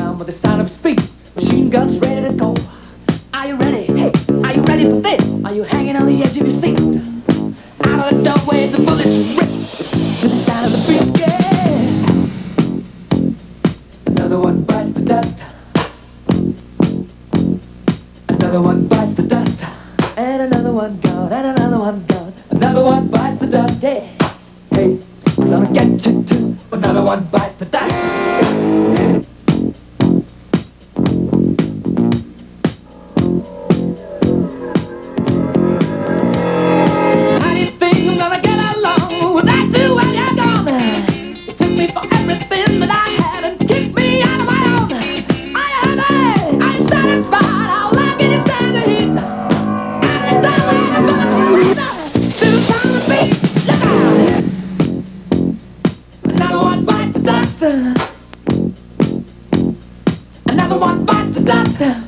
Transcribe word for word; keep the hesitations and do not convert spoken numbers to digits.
down with the sound of speed. Machine guns ready to go. Are you ready? Hey, are you ready for this? Are you hanging on the edge of your seat? Out of the doorway, the bullets rip to the sound of the beat. Yeah. Another one bites the dust. Another one bites the dust. And another one gone. And another one gone. Another one bites the dust. Hey, hey, we're gonna get you too. Another one bites the dust. Another one bites the dust.